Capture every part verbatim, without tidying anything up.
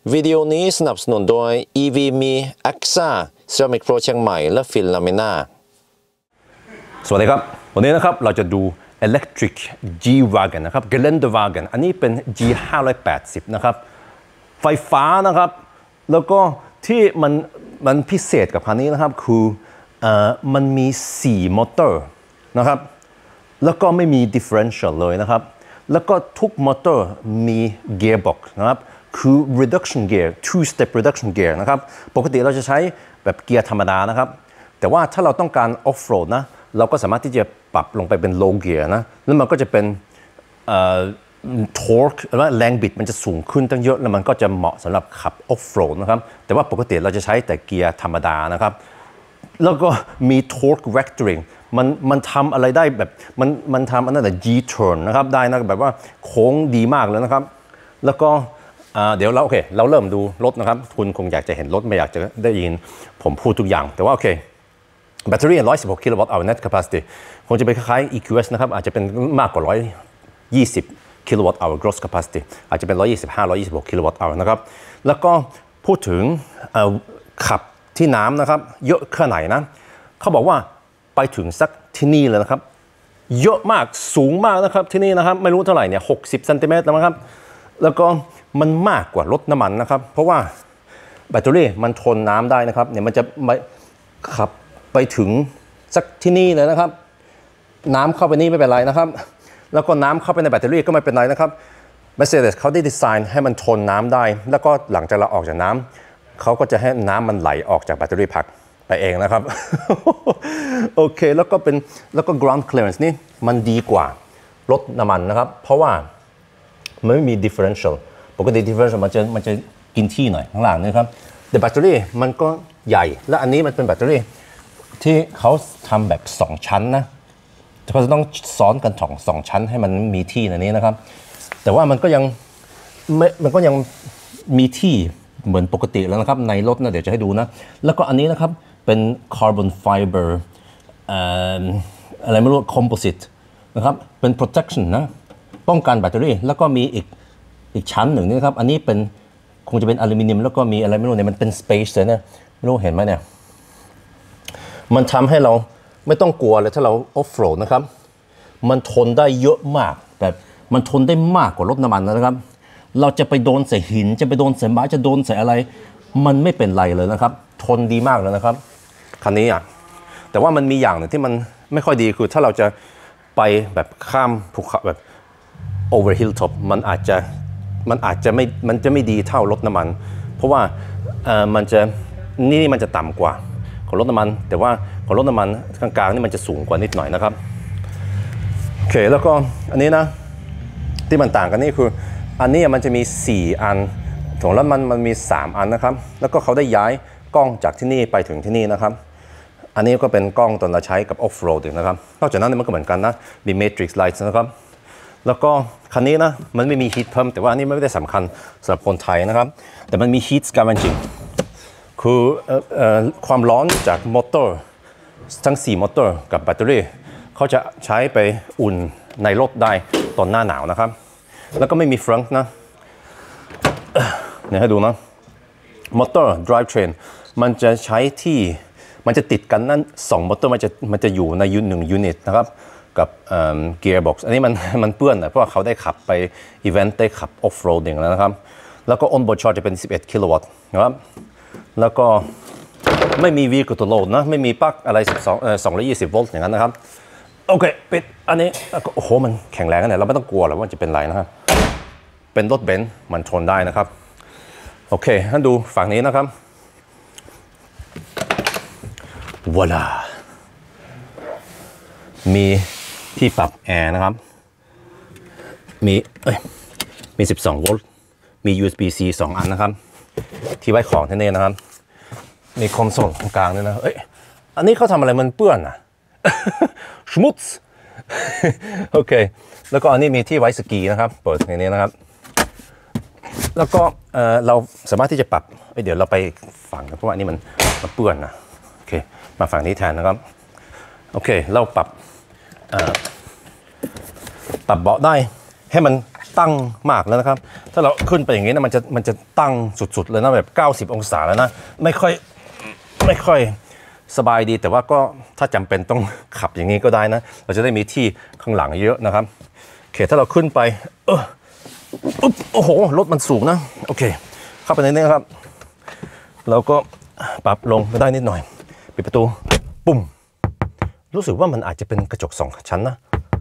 วิดีโอนี้สนับสนุนโดย อี วี มี เอ็กซ์ เอ Ceramic Pro เชียงใหม่และฟิลลามิน่าสวัสดีครับวันนี้นะครับเราจะดู Electric G-Wagon นะครับ Geländewagen อันนี้เป็น จี ห้าร้อยแปดสิบ นะครับไฟฟ้านะครับแล้วก็ที่มันมันพิเศษกับคันนี้นะครับคือเอ่อมันมีสี่มอเตอร์นะครับแล้วก็ไม่มี differential เลยนะครับแล้วก็ทุกมอเตอร์มี gearbox นะครับคือ reduction gear two step reduction gear นะครับปกติเราจะใช้แบบเกียร์ธรรมดานะครับแต่ว่าถ้าเราต้องการ off road นะเราก็สามารถที่จะปรับลงไปเป็น low gear นะแล้วมันก็จะเป็นเอ่อ torque หรือว่าแรงบิดมันจะสูงขึ้นตั้งเยอะแล้วมันก็จะเหมาะสำหรับขับ off road นะครับแต่ว่าปกติเราจะใช้แต่เกียร์ธรรมดานะครับแล้วก็มี torque vectoring มันมันทำอะไรได้แบบมันมันทำอันนั้นแต่ G turn นะครับได้นะแบบว่าโค้งดีมากเลยนะครับแล้วก็เดี๋ยวเราโอเคเราเริ่มดูรถนะครับคุณคงอยากจะเห็นรถไม่อยากจะได้ยินผมพูดทุกอย่างแต่ว่าโอเคแบตเตอรี่หนึ่งร้อยสิบหกกิโลวัตต์ hour net capacity คงจะเป็นคล้ายๆ อี คิว เอส นะครับอาจจะเป็นมากกว่าหนึ่งร้อยยี่สิบกิโลวัตต์ hour gross capacity อาจจะเป็นหนึ่งร้อยยี่สิบห้า หนึ่งร้อยยี่สิบหกกิโลวัตต์ hour นะครับแล้วก็พูดถึงขับที่น้ำนะครับเยอะแค่ไหนนะเขาบอกว่าไปถึงสักที่นี่เลยนะครับเยอะมากสูงมากนะครับที่นี่นะครับไม่รู้เท่าไหร่เนี่ยหกสิบเซนติเมตรนะครับแล้วก็มันมากกว่ารถน้ำมันนะครับเพราะว่าแบตเตอรี่มันทนน้ำได้นะครับเนี่ยมันจะไม่ขับไปถึงสักที่นี่เลยนะครับน้ำเข้าไปนี่ไม่เป็นไรนะครับแล้วก็น้ำเข้าไปในแบตเตอรี่ก็ไม่เป็นไรนะครับ Mercedes เขาได้ดีไซน์ให้มันทนน้ำได้แล้วก็หลังจากเราออกจากน้ำเขาก็จะให้น้ำมันไหลออกจากแบตเตอรี่พักไปเองนะครับ โอเคแล้วก็เป็นแล้วก็ ground clearance นี่มันดีกว่ารถน้ำมันนะครับเพราะว่ามันไม่มี differential ปกติ differential มันจะมันจะกินที่หน่อยข้างหลังนี่ครับแต่แบตเตอรี่มันก็ใหญ่และอันนี้มันเป็นแบตเตอรี่ที่เขาทำแบบสองชั้นนะเขาจะต้องซ้อนกันสองสองชั้นให้มันมีที่ในนี้นะครับแต่ว่ามันก็ยังไม่มันก็ยังมีที่เหมือนปกติแล้วนะครับในรถนะเดี๋ยวจะให้ดูนะแล้วก็อันนี้นะครับเป็นคาร์บอนไฟเบอร์อะไรไม่รู้คอมโพสิตนะครับเป็น protection นะป้องกันแบตเตอรี่แล้วก็มีอีกอีกชั้นหนึ่งนี่ครับอันนี้เป็นคงจะเป็นอลูมิเนียมแล้วก็มีอะไรไม่รู้เนี่ยมันเป็น space เลยเนี่ยไม่รู้เห็นไหมเนี่ยมันทำให้เราไม่ต้องกลัวเลยถ้าเรา off road นะครับมันทนได้เยอะมากแบบมันทนได้มากกว่ารถน้ำมันนะครับเราจะไปโดนใส่หินจะไปโดนใส่ไม้จะโดนใส่อะไรมันไม่เป็นไรเลยนะครับทนดีมากเลยนะครับคันนี้อ่ะแต่ว่ามันมีอย่างหนึ่งที่มันไม่ค่อยดีคือถ้าเราจะไปแบบข้ามภูเขาแบบ over hilltop มันอาจจะมันอาจจะไม่มันจะไม่ดีเท่ารถน้ำมันเพราะว่าเอ่อมันจะนี่มันจะต่ำกว่าของรถน้ำมันแต่ว่าของรถน้ำมันกลางๆนี่มันจะสูงกว่านิดหน่อยนะครับโอเคแล้วก็อันนี้นะที่มันต่างกันนี่คืออันนี้มันจะมีสี่อันของรถมันมันมีสามอันนะครับแล้วก็เขาได้ย้ายกล้องจากที่นี่ไปถึงที่นี่นะครับอันนี้ก็เป็นกล้องตอนเราใช้กับ off road นะครับนอกจากนั้นมันก็เหมือนกันนะมี matrix lights นะครับแล้วก็คันนี้นะมันไม่มี heat pump แต่ว่าอันนี้ไม่ได้สำคัญสำหรับคนไทยนะครับแต่มันมี heat scavenging คือความร้อนจากมอเตอร์ทั้งสี่มอเตอร์กับแบตเตอรี่เขาจะใช้ไปอุ่นในรถได้ตอนหน้าหนาวนะครับแล้วก็ไม่มีฟรังก์นะเนี่ยให้ดูนะมอเตอร์ drive train มันจะใช้ที่มันจะติดกันนั่นสองมอเตอร์มันจะมันจะอยู่ในยูนิตหนึ่งยูนิตนะครับกับเกียร์บ็อกซ์อันนี้มันมันเปื้อนนะเพราะว่าเขาได้ขับไปอีเวนต์ได้ขับ off roading แล้วนะครับแล้วก็ on board charge จะเป็นสิบเอ็ดกิโลวัตต์นะครับแล้วก็ไม่มี vehicle to load นะไม่มีปลั๊กอะไรสิบสองเอ่อสองร้อยยี่สิบโวลต์อย่างนั้นนะครับโอเคปิดอันนี้โอ้โหมันแข็งแรงกันเนี่ยเราไม่ต้องกลัวหรอกว่าจะเป็นไรนะครับเป็นรถเบนซ์มันทนได้นะครับโอเคท่านดูฝั่งนี้นะครับวลามีที่ปรับแอร์นะครับมีเอ้ยมีสิบสองโวลต์มี ยู เอส บี ซี สองอันนะครับที่ไว้ของที่นี่นะครับมีคอนโซลตรงกลางด้วยนะเอ้ยอันนี้เขาทำอะไรมันเปื้อนอ่ะชมุตส์โอเคแล้วก็อันนี้มีที่ไว้สกีนะครับเปิดในนี้นะครับแล้วก็เอ่อเราสามารถที่จะปรับเดี๋ยวเราไปฝั่งนะเพราะว่านี่มันมันเปื้อนนะโอเคมาฝั่งนี้แทนนะครับโอเคเราปรับปรับเบาะได้ให้มันตั้งมากแล้วนะครับถ้าเราขึ้นไปอย่างนี้นะมันจะมันจะตั้งสุดๆเลยนะแบบเก้าสิบองศาแล้วนะไม่ค่อยไม่ค่อยสบายดีแต่ว่าก็ถ้าจำเป็นต้องขับอย่างนี้ก็ได้นะเราจะได้มีที่ข้างหลังเยอะนะครับโอเคถ้าเราขึ้นไปเอออุ๊บโอ้โหรถมันสูงนะโอเคเข้าไปในนี้ครับเราก็ปรับลงไปได้นิดหน่อยปิดประตูปุ่มรู้สึกว่ามันอาจจะเป็นกระจกสองชั้นนะ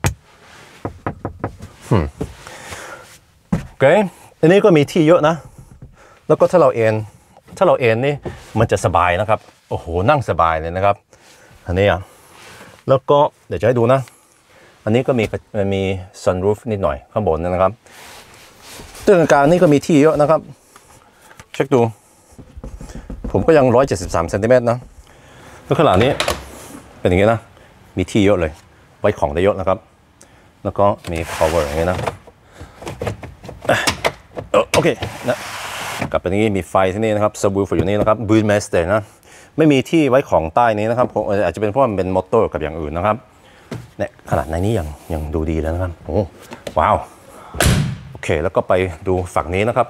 โอเคอันนี้ก็มีที่เยอะนะแล้วก็ถ้าเราเอนถ้าเราเอนนี่มันจะสบายนะครับโอ้โหนั่งสบายเลยนะครับอันนี้อ่ะแล้วก็เดี๋ยวจะให้ดูนะอันนี้ก็มีมันมี sunroof นิดหน่อยข้างบนนะครับตู้กลางนี่ก็มีที่เยอะนะครับเช็คดูผมก็ยังหนึ่งร้อยเจ็ดสิบสามเซนติเมตรนะแล้วข้างหลังนี้เป็นอย่างนี้นะมีที่เยอะเลยไว้ของได้เยอะนะครับแล้วก็มี cover อย่างนี้นะโอเคนะกลับไปนี้มีไฟที่นี่นะครับ subwoofer อยู่นี่นะครับ Bootmaster นะไม่มีที่ไว้ของใต้นี้นะครับอาจจะเป็นเพราะมันเป็นมอเตอร์กับอย่างอื่นนะครับเนี่ยขนาดในนี้ยังยังดูดีแล้วนะครับโอ้ว้าวโอเคแล้วก็ไปดูฝั่งนี้นะครับ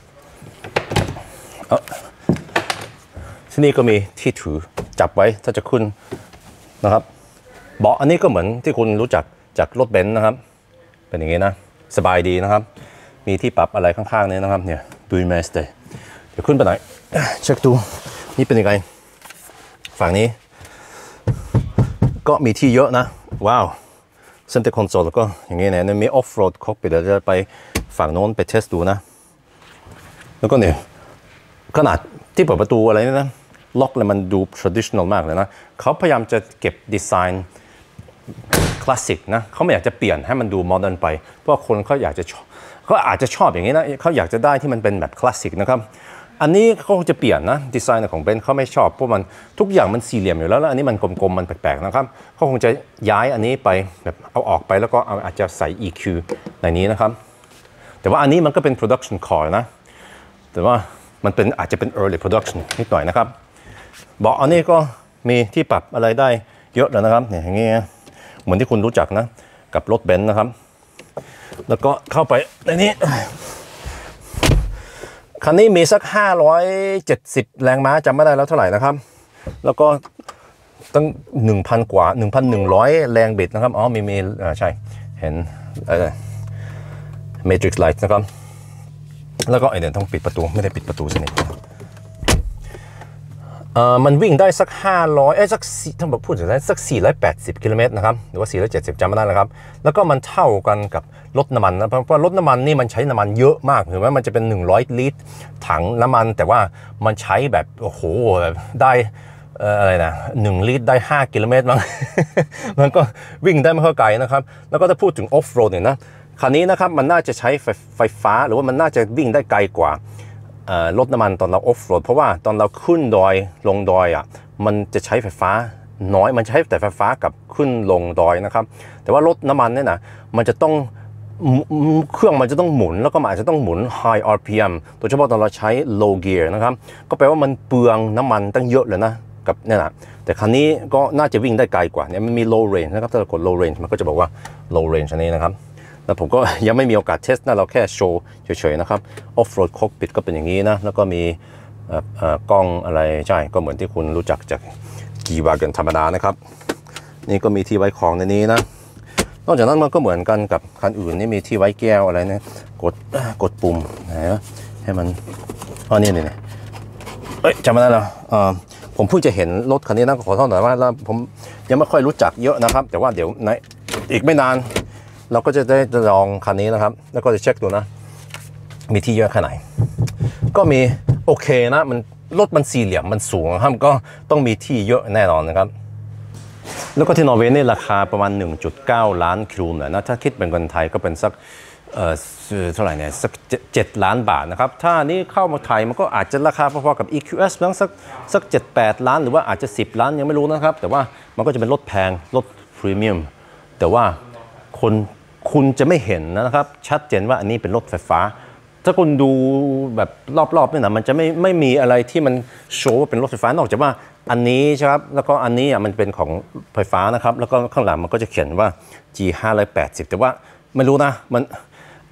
ที่นี่ก็มีที่ถือจับไว้ถ้าจะขึ้นนะครับเบาะอันนี้ก็เหมือนที่คุณรู้จักจากรถเบนซ์นะครับเป็นอย่างนี้นะสบายดีนะครับมีที่ปรับอะไรข้างๆนี้นะครับเนี่ยดูแมสเตอร์เดี๋ยวขึ้นไปหน่อยเช็คดูนี่เป็นยังไงฝั่งนี้ก็มีที่เยอะนะว้าวเซ็นเตอร์คอนโซลแล้วก็อย่างนี้เนี่ยมีออฟโรดคอกไปเดี๋ยวจะไปฝั่งโน้นไปเทสดูนะแล้วก็เนี่ยขนาดที่เปิดประตูอะไรนี่นะล็อกเลยมันดู traditional มากเลยนะเขาพยายามจะเก็บดีไซน์คลาสสิกนะเขาไม่อยากจะเปลี่ยนให้มันดูโมเดิร์นไปเพราะคนเขาอยากจะเขาอาจจะชอบอย่างนี้นะเขาอยากจะได้ที่มันเป็นแบบคลาสสิกนะครับอันนี้เขาจะเปลี่ยนนะดีไซน์ของเบนซ์เขาไม่ชอบเพราะมันทุกอย่างมันสี่เหลี่ยมอยู่แล้วแล้วอันนี้มันกลมๆมันแปลกๆนะครับเขาคงจะย้ายอันนี้ไปแบบเอาออกไปแล้วก็เอาอาจจะใส่ อี คิว ในนี้นะครับแต่ว่าอันนี้มันก็เป็น production car นะแต่ว่ามันเป็นอาจจะเป็น early production นิดหน่อยนะครับเบาะอันนี้ก็มีที่ปรับอะไรได้เยอะแล้วนะครับเนี่ยอย่างเงี้ยเหมือนที่คุณรู้จักนะกับรถเบนซ์นะครับแล้วก็เข้าไปในนี้คันนี้มีสักห้าร้อยเจ็ดสิบแรงม้าจำไม่ได้แล้วเท่าไหร่นะครับแล้วก็ตั้ง หนึ่งพัน กว่า หนึ่งพันหนึ่งร้อย แรงบิดนะครับอ๋อมีมีใช่เห็นเอ่อ Matrix Light นะครับแล้วก็ไอเดี๋ยวต้องปิดประตูไม่ได้ปิดประตูสนิทเอ่อมันวิ่งได้สักห้าร้อยเอ้ยสักถ้าบอกพูดถึงได้สักสี่ร้อยแปดสิบกิโลเมตรนะครับหรือว่าสี่ร้อยเจ็ดสิบจำไม่ได้แล้วครับแล้วก็มันเท่ากันกับรถน้ำมันนะเพราะว่ารถน้ำมันนี่มันใช้น้ำมันเยอะมากเห็นไหมมันจะเป็นหนึ่งร้อยลิตรถังน้ำมันแต่ว่ามันใช้แบบโอ้โหได้เอ่ออะไรนะหนึ่งลิตรได้ห้ากิโลเมตรมั้ง มันก็วิ่งได้ไม่ค่อยไกลนะครับแล้วก็ถ้าพูดถึงออฟโรดเนี่ยนะคันนี้นะครับมันน่าจะใช้ไฟฟ้าหรือว่ามันน่าจะวิ่งได้ไกลกว่ารถน้ำมันตอนเราออฟโรดเพราะว่าตอนเราขึ้นดอยลงดอยอ่ะมันจะใช้ไฟฟ้าน้อยมันใช้แต่ไฟฟ้ากับขึ้นลงดอยนะครับแต่ว่ารถน้ำมันเนี่ยนะมันจะต้องเครื่องมันจะต้องหมุนแล้วก็มันอาจจะต้องหมุน high อาร์ พี เอ็ม โดยเฉพาะตอนเราใช้ low gear นะครับก็แปลว่ามันเปลืองน้ำมันตั้งเยอะเลยนะกับเนี่ยนะแต่คันนี้ก็น่าจะวิ่งได้ไกลกว่าเนี่ยมันมี low range นะครับถ้าเรากด low range มันก็จะบอกว่า low range อันนี้นะครับแล้วผมก็ยังไม่มีโอกาสเทสนะเราแค่โชว์เฉยๆนะครับ off-road cockpit ก็เป็นอย่างนี้นะแล้วก็มีกล้องอะไรใช่ก็เหมือนที่คุณรู้จักจาก G-Wagon ธรรมดานะครับนี่ก็มีที่ไว้ของในนี้นะนอกจากนั้นมันก็เหมือนกันกับคันอื่นนี่มีที่ไว้แก้วอะไรนะกดกดปุ่มนะให้มันอ๋อนี่นี่เอ้ยจำไม่ได้แล้วผมเพิ่งจะเห็นรถคันนี้นะขอโทษหน่อยว่าผมยังไม่ค่อยรู้จักเยอะนะครับแต่ว่าเดี๋ยวในอีกไม่นานเราก็จะได้ลองคันนี้นะครับแล้วก็จะเช็คดูนะมีที่เยอะแค่ไหนก็มีโอเคนะมันรถมันสี่เหลี่ยมมันสูงครับก็ต้องมีที่เยอะแน่นอนนะครับแล้วก็ที่นอร์เวย์นี่ราคาประมาณ หนึ่งจุดเก้า ล้านครูนนะถ้าคิดเป็นเงินไทยก็เป็นสักเอ่อเท่าไหร่เนี่ยสักเจ็ดล้านบาทนะครับถ้านี่เข้ามาไทยมันก็อาจจะราคาพอๆกับ อี คิว เอส บ้างสักสักเจ็ดแปดล้านหรือว่าอาจจะสิบล้านยังไม่รู้นะครับแต่ว่ามันก็จะเป็นรถแพงรถพรีเมียมแต่ว่าคนคุณจะไม่เห็นนะครับชัดเจนว่าอันนี้เป็นรถไฟฟ้าถ้าคุณดูแบบรอบๆนี่นะมันจะไม่ไม่มีอะไรที่มันโชว์ว่าเป็นรถไฟฟ้านอกจากว่าอันนี้ใช่ครับแล้วก็อันนี้อ่ะมันเป็นของไฟฟ้านะครับแล้วก็ข้างหลังมันก็จะเขียนว่า จี ห้าร้อยแปดสิบ แต่ว่าไม่รู้นะมัน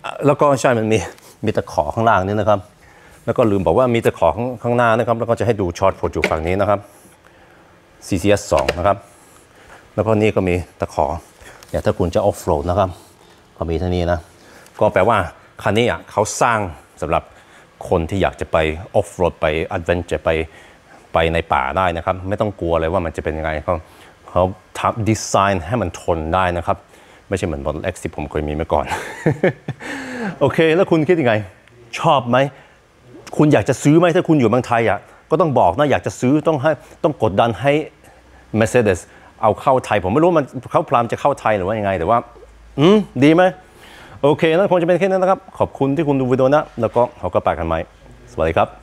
แล้วก็ใช่มันมีมีตะขอข้างล่างนี่นะครับแล้วก็ลืมบอกว่ามีตะขอข้างข้างหน้านะครับแล้วก็จะให้ดูช็อตโปรจูฝั่งนี้นะครับ ซี ซี เอส สองนะครับแล้วก็นี่ก็มีตะขอเนี่ยถ้าคุณจะออฟโรดนะครับก็มีเท่านี้นะก็แปลว่าคันนี้อ่ะเขาสร้างสำหรับคนที่อยากจะไปออฟโรดไปแอดเวนเจอร์ไปไปในป่าได้นะครับไม่ต้องกลัวเลยว่ามันจะเป็นยังไงเขาเขาทำดีไซน์ให้มันทนได้นะครับไม่ใช่เหมือน Model X ที่ผมเคยมีมาก่อน โอเคแล้วคุณคิดยังไงชอบไหมคุณอยากจะซื้อไหมถ้าคุณอยู่เมืองไทยอ่ะก็ต้องบอกนะอยากจะซื้อต้องให้ต้องกดดันให้ Mercedes เอาเข้าไทยผมไม่รู้มันเขาพลามจะเข้าไทยหรือว่ายังไงแต่ว่าอืมดีไหมโอเคนั่นคงจะเป็นแค่นั้นนะครับขอบคุณที่คุณดูวิดีโอนะแล้วก็เขาก็ปากกันไหมสวัสดีครับ